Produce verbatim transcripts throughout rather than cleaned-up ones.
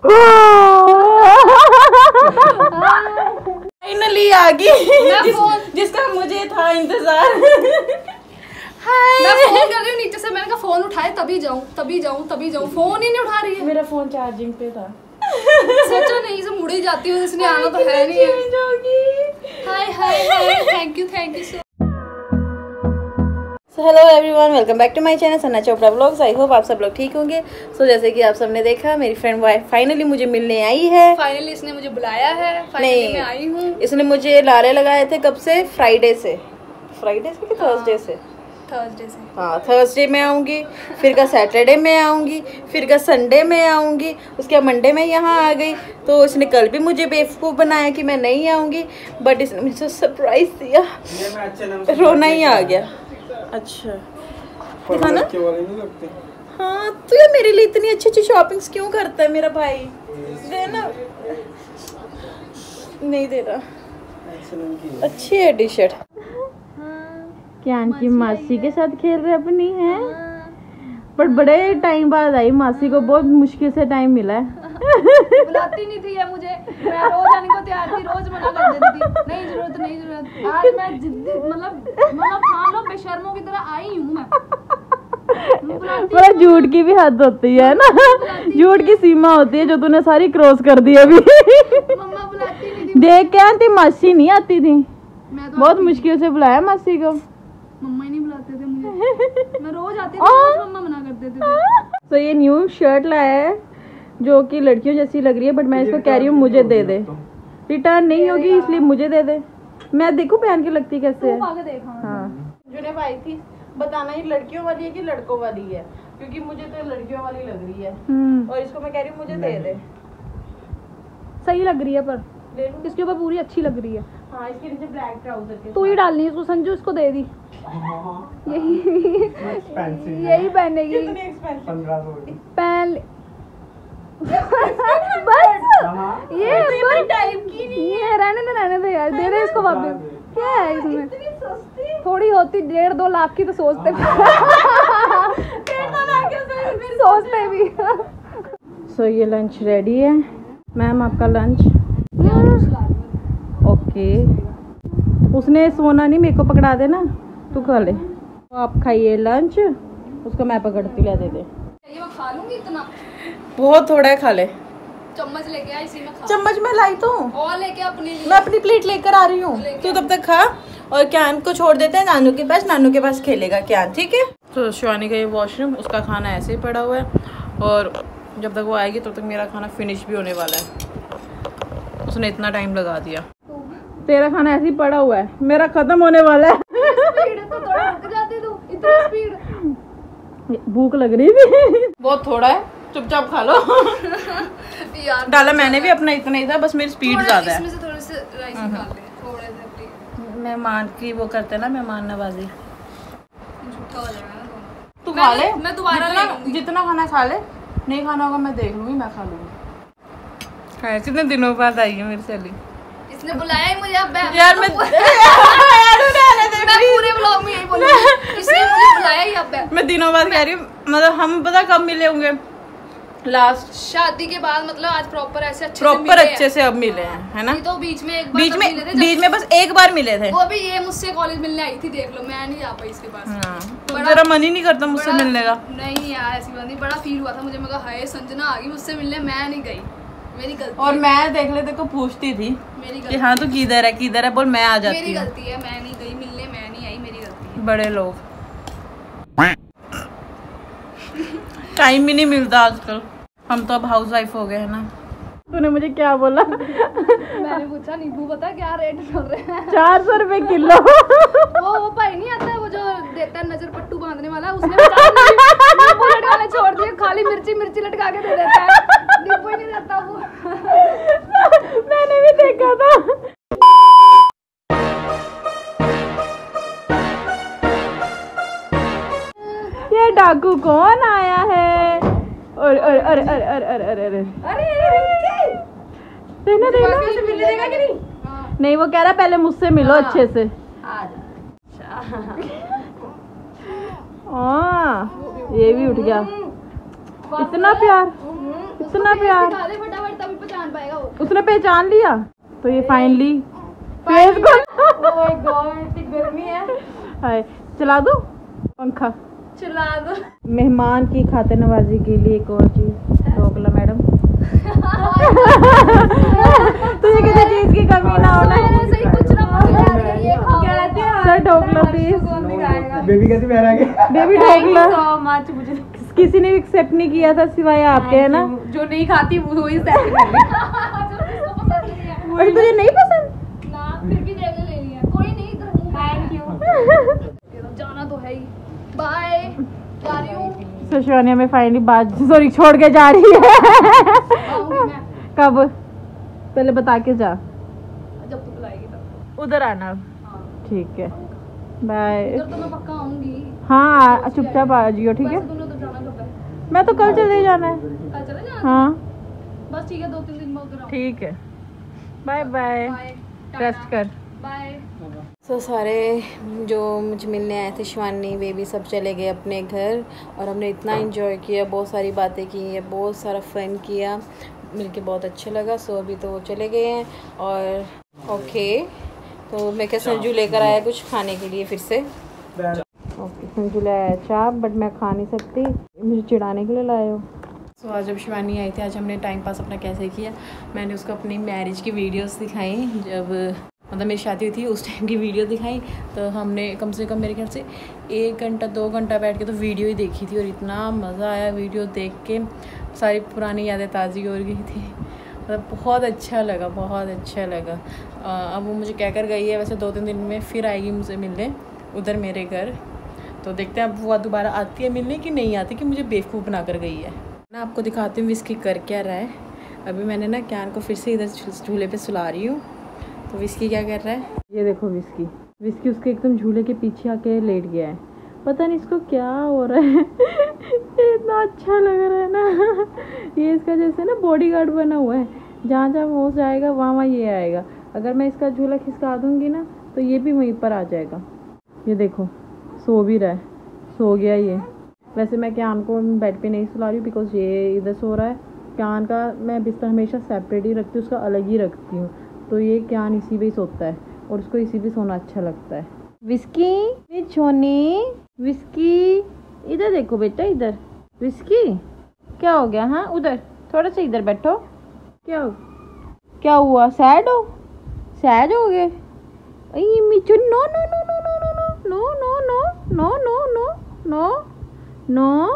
Finally आ गई जिस, जिसका मुझे था इंतजार। मैं फोन कर रही हूँ नीचे से, मैंने कहा फोन उठाए तभी जाऊँ तभी जाऊँ तभी जाऊँ, फोन ही नहीं उठा रही है। मेरा फोन चार्जिंग पे था। सोचा नहीं से मुड़ ही जाती हूँ, इसने आना तो है नहीं है। Hi hi hi, thank you thank you so. So hello everyone, welcome back to my channel Sana Chopra vlogs. I hope आप सब लोग ठीक होंगे। सो so, जैसे कि आप सबने देखा, मेरी फ्रेंड वाइफ फाइनली मुझे मिलने आई है। फाइनली इसने मुझे बुलाया है, फाइनली मैं आई हूँ। इसने मुझे लारे लगाए थे कब से? फ्राइडे से। फ्राइडे से कि थर्सडे से? थर्सडे से। हाँ, थर्सडे में आऊँगी, फिर का सैटरडे में आऊँगी, फिर का संडे में आऊँगी, उसके बाद मंडे में यहाँ आ गई। तो इसने कल भी मुझे बेवकूफ़ बनाया कि मैं नहीं आऊँगी, बट इसने मुझे सरप्राइज दिया, रोना ही आ गया। अच्छा दिखाना। हाँ, तो यार मेरे लिए इतनी अच्छी अच्छी शॉपिंग्स क्यों करता है मेरा भाई? देना नहीं दे रहा। अच्छी है टी शर्ट। क्या की मासी के साथ खेल रहे अपनी है, पर बड़े टाइम बाद आई। मासी को बहुत मुश्किल से टाइम मिला है। बुलाती नहीं थी ये मुझे, मैं रोज आने को तैयार थी, रोज मना कर देती थी, नहीं जरूरत नहीं जरूरत। आज मैं जिद्दी मतलब मतलब हाँ लो बेशर्मों की तरह आई हूँ मैं। बड़ा झूठ की भी हद होती है ना, झूठ की सीमा होती है जो तूने सारी क्रॉस कर दी अभी। मम्मा बुलाती नहीं थी। देख क्या आती, मासी नहीं आती थी, मैं तो बहुत मुश्किल से बुलाया मासी को। मम्मा ही नहीं बुलाते थे मुझे, मैं रोज आती थी, रोज मम्मा मना कर देते थे। तो ये न्यू शर्ट लाया है जो कि लड़कियों जैसी लग रही है, बट मैं इसको कह रही हूँ मुझे दे दे। रिटर्न नहीं होगी इसलिए मुझे दे दे। मैं देखूं पहन के लगती कैसे है। हाँ, जुने भाई थी बताना ये लड़कियों वाली है कि लड़कों वाली है, क्योंकि मुझे तो लड़कियों वाली लग रही है और इसको मैं कह रही हूँ मुझे दे दे। सही लग रही है पर इसके ऊपर पूरी अच्छी लग रही है। हाँ, इसके नीचे ब्लैक ट्राउजर के तू ही डालनी है इसको, संजू इसको दे दी। यही यही पहनेगी। पहन बस ये टाइप की नहीं है। ये रहने दे रहने दे यार, दे दे इसको वापस। क्या है इसमें? थोड़ी होती डेढ़ दो लाख की तो सोचते सोचते भी। सो ये लंच रेडी है मैम, आपका लंच। ओके, उसने सोना नहीं, मेरे को पकड़ा देना, तू खा ले। तो आप खाइए लंच, उसको मैं पकड़ती ला दे दे। ये मैं खा लूंगी इतना? बहुत थोड़ा है, खा ले। चम्मच लेके आई, इसी में खा। चम्मच मैं लाई तो और लेके अपनी लिए। मैं अपनी प्लेट लेकर आ रही हूँ, तू तब तक खा। और क्यान को छोड़ देते हैं नानू के पास, नानू के पास खेलेगा क्यान, ठीक है? तो शिवानी का ये वॉशरूम, उसका खाना ऐसे ही पड़ा हुआ है और जब तक वो आएगी तब तक मेरा खाना फिनिश भी होने वाला है। उसने इतना टाइम लगा दिया। तेरा खाना ऐसे ही पड़ा हुआ है, मेरा खत्म होने वाला है। तो थोड़ा रुक जाती तू, इतनी स्पीड। भूख लग रही थी। बहुत थोड़ा है, चुपचाप खा लो। यार डाला मैंने भी अपना इतना ही था, बस मेरी स्पीड ज्यादा है। इसमें से थोड़े से राइस निकाल ले, थोड़े से। मेहमान की वो करते हैं ना, मेहमान नवाजी। झूठा हो जाएगा ना। तू खा ले, मैं दोबारा ले लूंगी। जितना खाना खा ले, नहीं खाना होगा मैं देख लूंगी, मैं खा लूंगी। कितने दिनों बाद आई है मेरी सहेली। इसने बुलाया ही मुझे। अब यार मैं मैं पूरे व्लॉग में यही बोलूंगी, इसने मुझे बुलाया ही। अब मैं दिनों बाद कह रही हूँ, मतलब हम पता कब मिले होंगे लास्ट? शादी के बाद, मतलब आज प्रॉपर ऐसे अच्छे प्रॉपर अच्छे से अब मिले हैं, है ना? तो बीच में एक बार बीच में बीच में बस एक बार मिले थे, वो भी ये मुझसे कॉलेज मिलने आई थी, देख लो, मैं नहीं जा पाई इसके पास। हाँ, तो तेरा मन ही नहीं करता मुझसे मिलने का? नहीं यार, ऐसी बात नहीं, बड़ा फील हुआ था मुझे, मैं कहा हाय संजना आ गई मुझसे मिलने, मैं नहीं गई, मेरी गलती। और मैं देख ले, देखो पूछती थी मेरी कि हाँ तू किधर है किधर है, बोल मैं आ जाती हूँ। मेरी गलती है, मैं नहीं गई मिलने, मैं नहीं आई, मेरी गलती है। बड़े लोग टाइम ही नहीं मिलता आजकल, हम तो अब हाउस वाइफ हो गए हैं ना। तूने मुझे क्या बोला? मैंने पूछा नींबू पता क्या रेट चल रहे हैं? चार सौ रुपए किलो। वो वो भाई नहीं आता, वो जो देता है नजर पट्टू बांधने वाला, उसने नींबू लटकाने छोड़ दिए, खाली मिर्ची मिर्ची लटका के दे देता है, नींबू ही नहीं देता वो। मैंने भी देखा था। ये डाकू कौन आया है? और और और और और और और अरे देखना देखना मिलने देगा कि नहीं? नहीं, वो कह रहा पहले मुझसे मिलो अच्छे से। हाँ, ये भी उठ गया, इतना प्यार। इतना प्यार, फटाफट तभी पहचान पाएगा वो। उसने पहचान लिया। तो ये फाइनली फेस को ओह माय गॉड इतनी गर्मी है। हाय चला दो पंखा, चला दो। मेहमान की खातिर नवाजी के लिए एक और चीज ढोकला मैडम। तुझे किसी चीज की कमी ना होना। सही कुछ ना बोले ये खाओ। Sir dhokla please. बेबी कैसी प्यार आ गई। Baby dhokla so much. मुझे किसी ने एक्सेप्ट नहीं किया था सिवाय आपके, है ना? जो नहीं खाती वो ही एक्सेप्ट कर और तुझे नहीं पसंद ना, फिर भी ले ले लिया। कोई नहीं इधर हूं। Thank you. जाना तो है ही। बाय। जा रही हूं। तो शिवानी हमें फाइनली बात सॉरी छोड़ के जा रही है। आऊंगी मैं कब? पहले बता के जा। जब तू बुलाएगी तब। उधर आना। हाँ। ठीक है बाय। उधर तो मैं पक्का आऊंगी। हाँ चुपचाप आ जियो, ठीक है? वैसे तुमने तो जाना कब है? मैं तो कल चले जाना है। कल चले जाना? हाँ बस ठीक है, दो तीन दिन में उधर आऊंगी। ठीक है बाय बाय। बाय। रेस्ट कर। बाय। तो सारे जो मुझे मिलने आए थे शिवानी बेबी सब चले गए अपने घर, और हमने इतना एंजॉय किया, बहुत सारी बातें की है, बहुत सारा फन किया, मिलके बहुत अच्छा लगा। सो अभी तो वो चले गए हैं। और ओके तो मैं क्या संजू लेकर आया कुछ खाने के लिए फिर से। ओके संजू ले आया चाप, बट मैं खा नहीं सकती, मुझे चिढ़ाने के लिए लाए हो। सो so, आज जब शिवानी आई थी, आज हमने टाइम पास अपना कैसे किया, मैंने उसको अपनी मैरिज की वीडियोस दिखाई, जब मतलब मेरी शादी हुई थी उस टाइम की वीडियो दिखाई। तो हमने कम से कम मेरे ख्याल से एक घंटा दो घंटा बैठ के तो वीडियो ही देखी थी, और इतना मज़ा आया वीडियो देख के, सारी पुरानी यादें ताज़ी हो गई थी। मतलब बहुत अच्छा लगा, बहुत अच्छा लगा। आ, अब वो मुझे कह कर गई है, वैसे दो तीन दिन में फिर आएगी मुझे मिलने उधर मेरे घर। तो देखते हैं अब वो दोबारा आती है मिलने कि नहीं आती, कि मुझे बेवकूफ़ बना कर गई है ना। आपको दिखाती हूँ विस्की कर क्या रहा है। अभी मैंने ना कैन को फिर से इधर झूले पे सुला रही हूँ, तो विस्की क्या कर रहा है, ये देखो विस्की विस्की उसके एकदम झूले के पीछे आके लेट गया है, पता नहीं इसको क्या हो रहा है। इतना अच्छा लग रहा है ना। ये इसका जैसे ना बॉडीगार्ड बना हुआ है, जहाँ जहाँ वो जाएगा वहाँ वहाँ ये आएगा। अगर मैं इसका झूला खिसका दूँगी ना तो ये भी वहीं पर आ जाएगा। ये देखो सो भी रहा है, सो गया ये। वैसे मैं कैन को बेड पे नहीं सुला रही हूँ, बिकॉज ये इधर सो रहा है। कैन का मैं बिस्तर हमेशा सेपरेट ही रखती हूँ, उसका अलग ही रखती हूँ। तो ये कैन इसी पे ही सोता है, और उसको इसी पे सोना अच्छा लगता है। विस्की छोनी विस्की इधर देखो बेटा, इधर विस्की क्या हो गया? हाँ उधर थोड़ा सा इधर बैठो। क्या हो क्या हुआ? सैड हो? सैड हो गए? मिचू no no no no no no no no no no no no no.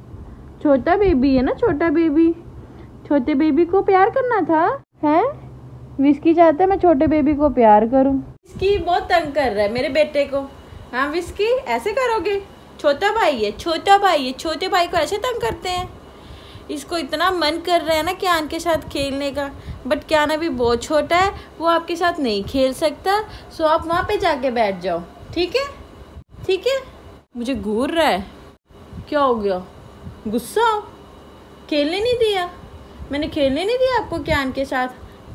छोटा बेबी है ना, छोटा बेबी, छोटे बेबी को प्यार करना था है। विस्की चाहता है मैं छोटे बेबी को प्यार करूं। विस्की बहुत तंग कर रहा है मेरे बेटे को। हाँ विस्की ऐसे करोगे? छोटा भाई है, छोटा भाई है, छोटे भाई को ऐसे तंग करते हैं। इसको इतना मन कर रहा है ना क्यान के साथ खेलने का, बट क्यान अभी बहुत छोटा है, वो आपके साथ नहीं खेल सकता। सो आप वहाँ पे जाके बैठ जाओ, ठीक है? ठीक है। मुझे घूर रहा है, क्या हो गया? गुस्सा? खेलने नहीं दिया मैंने, खेलने नहीं दिया आपको क्यान के साथ।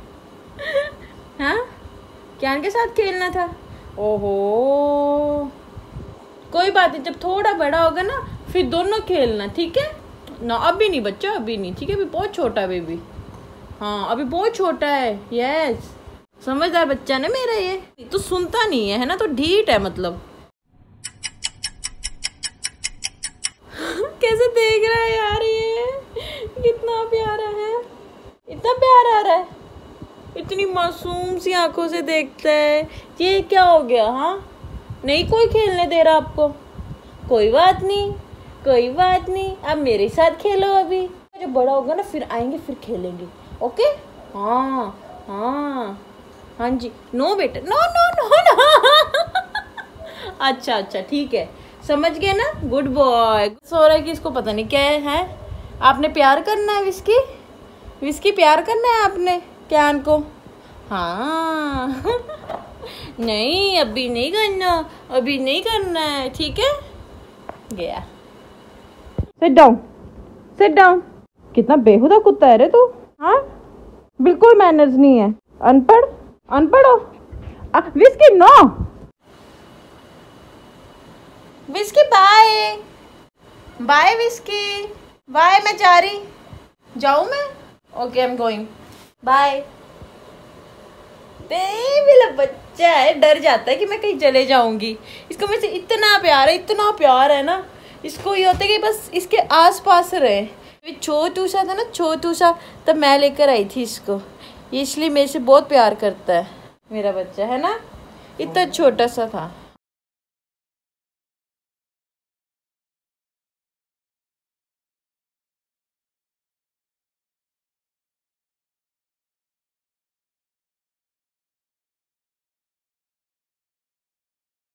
हाँ क्यान के साथ खेलना था। ओहो कोई बात नहीं, जब थोड़ा बड़ा होगा ना फिर दोनों खेलना, ठीक है ना? अभी नहीं बच्चा, अभी नहीं, ठीक है? अभी बहुत छोटा है बेबी। हाँ अभी बहुत छोटा है। यस समझदार बच्चा ना मेरा, ये तो सुनता नहीं है, है ना? तो ढीठ है मतलब। कैसे देख रहा है यार, ये कितना प्यारा है, इतना प्यारा आ रहा है, इतनी मासूम सी आंखों से देखता है। ये क्या हो गया? हाँ नहीं कोई खेलने दे रहा आपको? कोई बात नहीं, कोई बात नहीं, अब मेरे साथ खेलो। अभी जब बड़ा होगा ना फिर आएंगे, फिर खेलेंगे, ओके? हाँ हाँ हाँ जी। नो बेटा, नो नो नो नो। अच्छा अच्छा ठीक है, समझ गए ना, गुड बॉय। सो रहा है कि इसको पता नहीं क्या है, है? आपने प्यार करना है विस्की, विस्की प्यार करना है आपने क्यान को। हाँ नहीं अभी नहीं करना, अभी नहीं करना है, ठीक है? गया। Sit down, sit down. कितना बेहुदा कुत्ता है रे तू। हाँ बिल्कुल मैनर्स नहीं है, अनपढ़ अनपढ़ हो। Whisky no, Whisky bye bye, Whisky bye, मैं जा रही। जाऊँ मैं? Okay, I am going, bye. मेरा बच्चा है, डर जाता है कि मैं कहीं चले जाऊंगी। इसको मेरे से इतना प्यार है, इतना प्यार है ना, इसको ये होता है कि बस इसके आस पास रहे। छोटू सा था ना, छोटू सा, तब मैं लेकर आई थी इसको, ये इसलिए मेरे से बहुत प्यार करता है। मेरा बच्चा है ना, इतना छोटा सा था।